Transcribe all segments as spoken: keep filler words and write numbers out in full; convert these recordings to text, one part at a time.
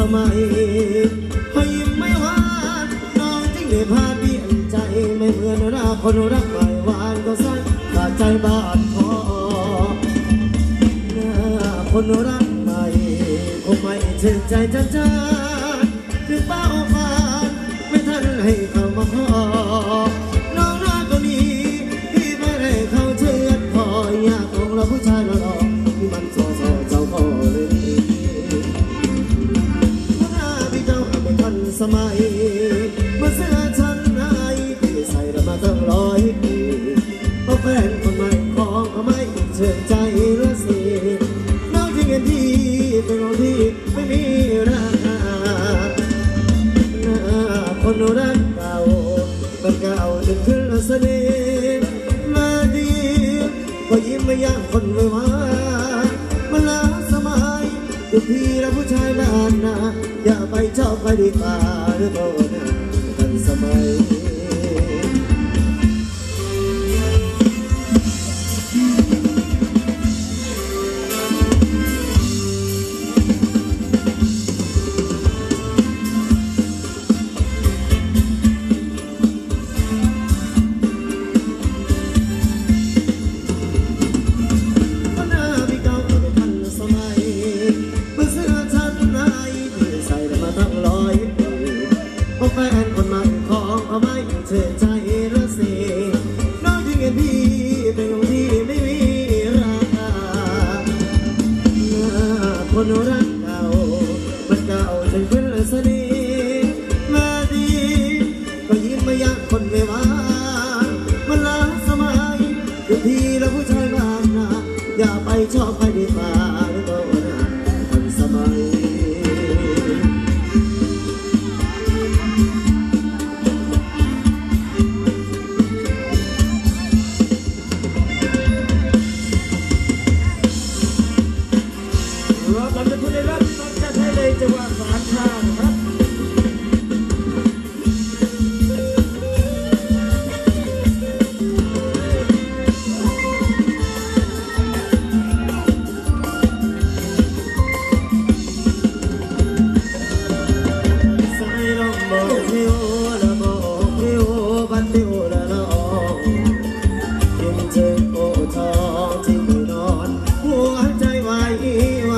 มัยให้ยิ้มไม่หวานน้องจึงได้พาเปลี่ยนใจไม่เหมือนรักคนรักใหม่หวานก็สั่นขาดใจบาดคอหน้าคนรักใหม่คงไม่ชื่นใจจ้าจ้าคือเป้าหมายไม่ทันให้เข้ามาขอน้องรักคนนี้พี่ไม่ได้เข้าเชื่อพอยากของเราผู้ชายหล่อที่มันโซ่โซ่เจ้าพ่อเลยหน้าพี่เจ้าไม่ทันสมัยเมื่อเสื้อฉันให้พี่ใส่แล้วมาตั้งร้อยปีเพราะแฟนคนใหม่ของเขาไม่เชื่อใจละสิน้องที่เงินที่เป็นของที่ไม่มีราคาหน้าคนรักเก่าเป็นเก่าจนขึ้นละเสน่ห์มาดีก็ยิ้มไม่ยั้งคนไม่ว่ามันล้าสมัยทุกทีแล้วผู้ชายบ้านนาอย่าไปชอบไปดีกว่าหรือโตนะทันสมัยแฟนคนใหม่ของเขาไม่เชื่อใจละสิน้องที่เงินพี่เป็นของที่ไม่มีราคาคนรักเก่ามันเก่าจนเป็นเสน่ห์มาดีก็ยิ้มไม่ยักคนไม่ว่ามันล้าสมัยอยู่ที่แล้วผู้ชายบ้านนะอย่าไปชอบใครดีกว่าหรือโตนะทันสมัยจังหวะสามชาติครับสายลมโบกพิวละโบกพิวบัดพิวละน้องกินเจนโอทองที่ไม่นอนหัวใจไหวว่า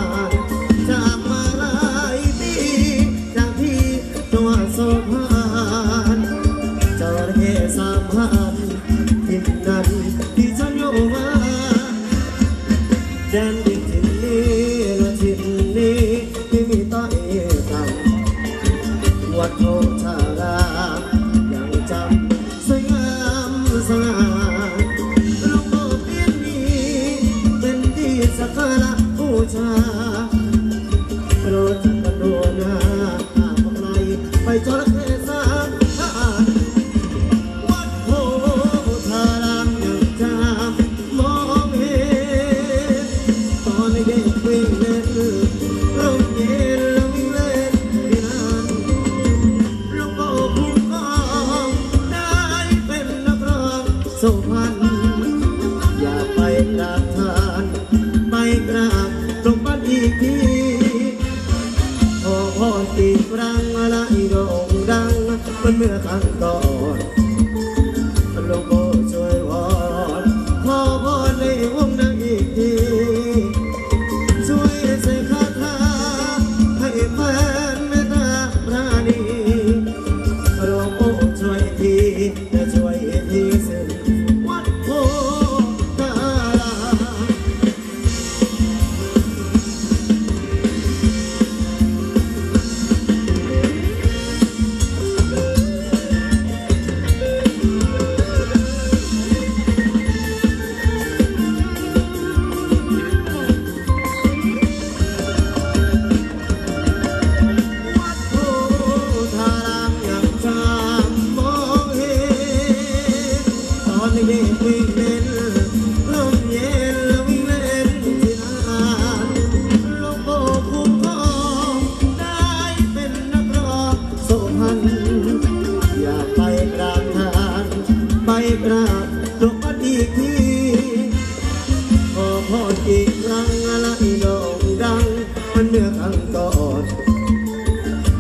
โซพานจอระเข้สามพันทิศนั้นที่ฉันโยมาแดนดินถิ่นนี้และถิ่นนี้ที่มีต้อยต่ำวัดโพธารามยังจำสวยงามสง่าลงโบเพียนนี้เป็นที่สักการะบูชาโปรดจักรโดนาไปจระเข้สามพันวัดโพธารามยังจำมองเห็นตอนเด็กวิ่งเล่นลมเย็นแล้ววิ่งเล่นที่นั่นหลวงพ่อคุ้มครองได้เป็นนักร้องสุพรรณอย่าไปกราบท่านไปกราบหลวงพ่ออีกทีขอพรอีกครั้งอะไรโด่งดังมันเมื่อครั้งก่อนหลวงพ่อช่วยวอนขอพรในวงนั้นอีกทีช่วยเสกคาถาให้แฟนเมตตาปราณีหลวงพ่อช่วยทีจะช่วยทีสิ้นวัดโพธาราม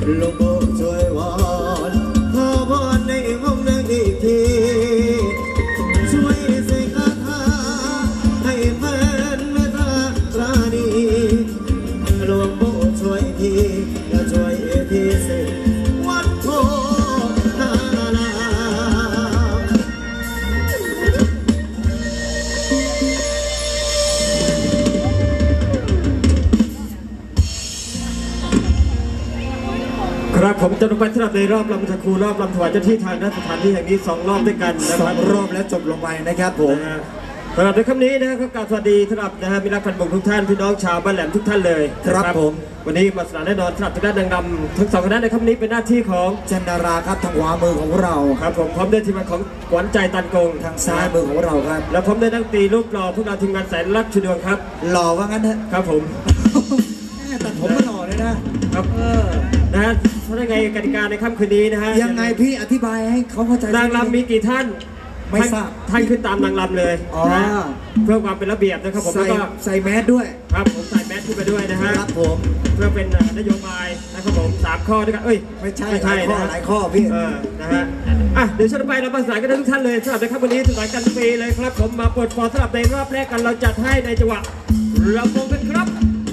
หลวงปู่ช่วยวอนขอพรในห้องนั่งอีกทีช่วยเสกคาถาให้แฟนเมตตาปราณีหลวงปู่ช่วยทีและช่วยทีเสกวัดโพธารามครับผมจะลงไปสำหรับในรอบลำตะคูรอบลำถวายเจ้าที่ทางด้านสถานที่แห่งนี้สองรอบด้วยกันนะครับรอบแล้วจบลงไปนะครับผมสำหรับในคำนี้นะครับกราบสวัสดีสำหรับนะฮะมิตรพันธุ์บงทุกท่านพี่น้องชาวบ้านแหลมทุกท่านเลยครับผมวันนี้มาสนานแน่นอนสำหรับทางด้านนางรำทั้งสองคณะในคำนี้เป็นหน้าที่ของจันดาราครับทางขวามือของเราครับผมพร้อมด้วยทีมงานของขวัญใจตันกงทางซ้ายมือของเราครับแล้วพร้อมด้วยนักตีรูปหล่อพวกเราทีมงานแสนรักชุดดวงครับหล่อว่างั้นเถอะครับผมแต่ผมก็หล่อเลยนะครับเออนะฮะเพราะยังไงกติกาในค่ำคืนนี้นะฮะยังไงพี่อธิบายให้เขาเข้าใจนางรำมีกี่ท่านไม่ทราบท่านขึ้นตามนางรำเลยนะเพื่อความเป็นระเบียบนะครับผมแล้วก็ใส่แมสด้วยครับผมใส่แมสขึ้นไปด้วยนะฮะครับผมเพื่อเป็นนโยบายนะครับผมสามข้อด้วยกันเอ้ยไม่ใช่ไม่ใช่นะหลายข้อพี่เออนะฮะอ่ะเดี๋ยวช่วงไปเราประสานกันทุกท่านเลยสำหรับในค่ำวันนี้สายกันฟรีเลยครับผมมาเปิดฟอร์สำหรับในรอบแรกกันเราจัดให้ในจังหวะลำวงกันครับ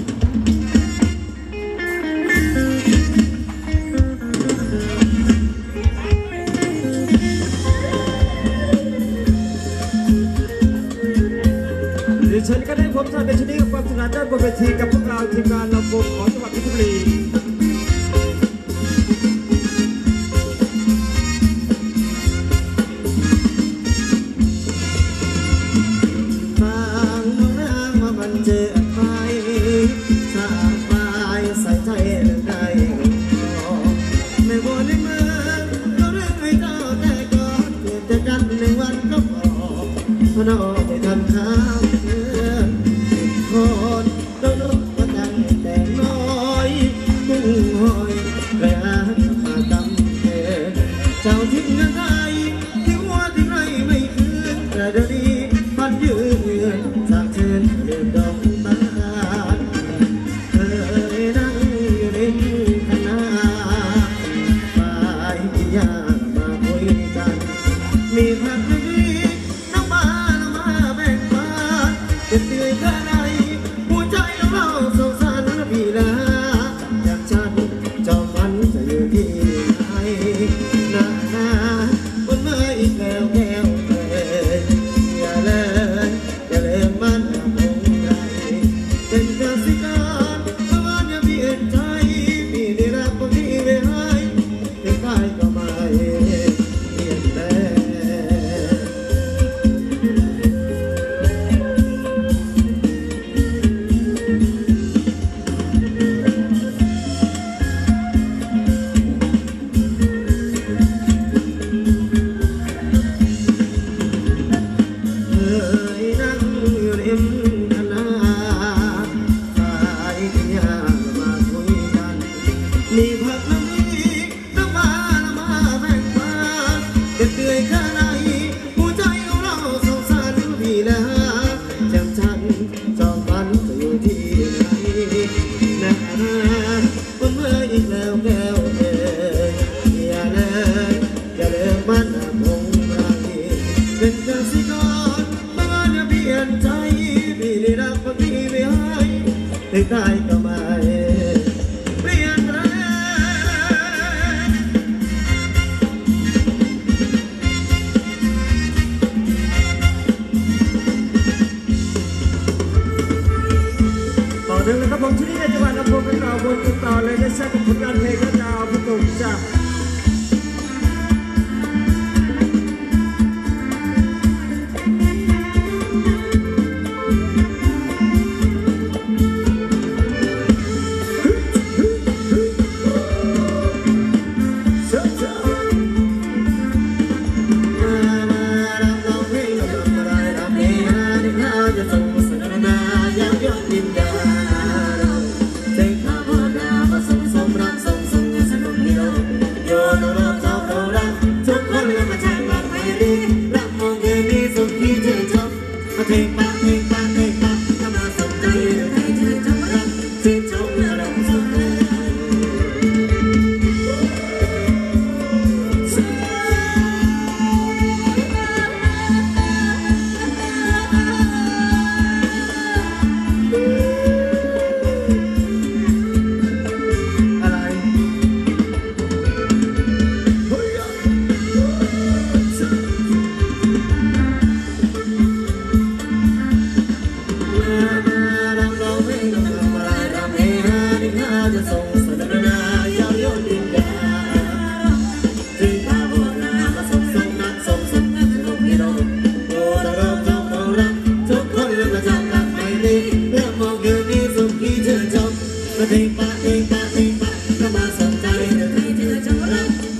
เชิญกันได้พบท่านในชุดนี้กับความสนุกด้านบนเวทีกับพวกเราทีมงานลำวงของจังหวัดเพชรบุรีทางนางมาบันเจอไปสาบายใส่ใจได้ไม่ว่าในเมืองก็เรื่องให้เจ้าแต่ก่อนเกิดจะกันในวันก็พอพนอไม่ทันข้าวคนเราลุกมาตั้งแต่น้อยกุ้งหอยและอาหารมากำเนิดเจ้าทิ้งเงินไทยทิ้งหัวทิ้งไรไม่คืนแต่เดี๋ยวนี้พันยืนจากเชิญเดินดอกตาลเคยนั่งอยู่ริมคณะฝ่ายกินยามาคุยกันมีพักดีน้ำมาน้ำมาแบ่งปันเป็นเตือนกันอย่างฉันจอมมันจะอยู่ที่ไหนนานาบนเมื่ออีกแล้วแก้วเลยอย่าเลยอย่าเลยมันคงไรเป็นกสิกรเมื่อวานยังมีเอ็นใจพี่ได้รักบางทีไม่ให้ไม่ได้ก็ไม่เปลี่ยนแปลงมีพักน้ำนี้น้ำมาน้ำมาแบ่งปันเด็ดเดือยแค่ไหนหัวใจของเราสงสารพี่แล้วแจ่มชันจอมพันจะอยู่ที่ไหนนะบนเมื่ออีกแล้วแก้วเอ๋ยอย่าเลยอย่าเลิกมันคงไรเป็นกสิกรบางวันอย่าเปลี่ยนใจพี่ได้รักบางทีไม่ให้ได้ได้ก็ไม่เปลี่ยนแปลง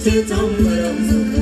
ชื่อจงเริ่มสุด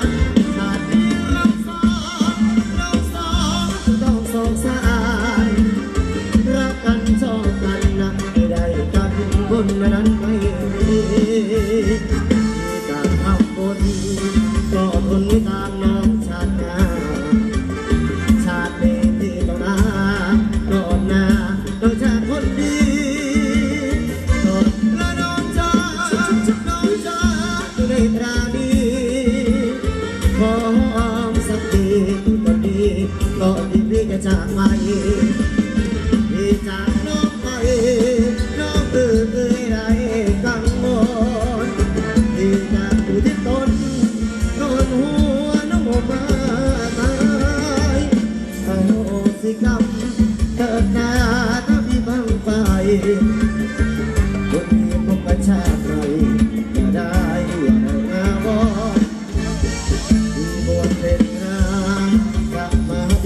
สงสาร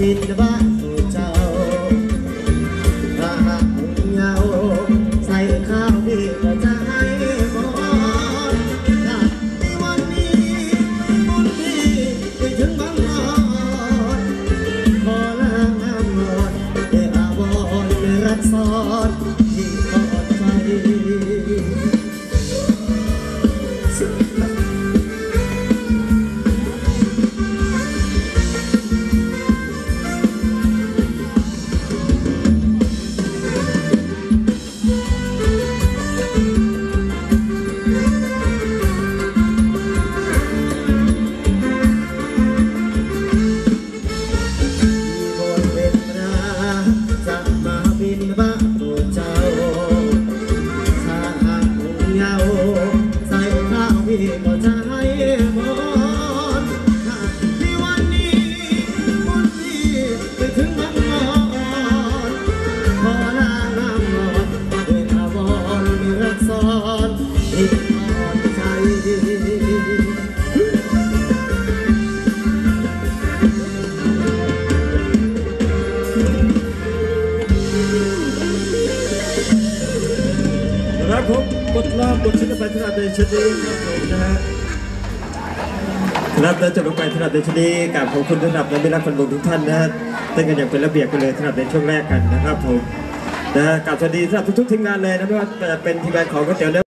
บินบ้านเจ้าพระหักเงาใส่ข้าวพี่ก็จะให้หมดถ้าในวันนี้บุญพี่ไปถึงบางนอนขอลางามหมดเดี๋ยวอาวรไม่รักซ้อนที่ปลอดใจก็จะให้หมดถ้าในวันนี้บุญพี่ไปถึงบางนอนขอลางามหมดด้วยอาวรณ์มีรักซ้อนอีกอ่อนใจครับผมบทลาบทชิ้นไปถนัดในชนีครับผมนะฮะครับแล้วจะลงไปถนัดในชนีกับขอบคุณถนัดและไม่รักฟันบงทุกท่านนะฮะเต้นกันอย่างเป็นระเบียบไปเลยถนัดในช่วงแรกกันนะครับผมนะกับสวัสดีสำหรับทุกๆทีมงานเลยนะไม่ว่าจะเป็นทีมงานของก๋วยเตี๋ยว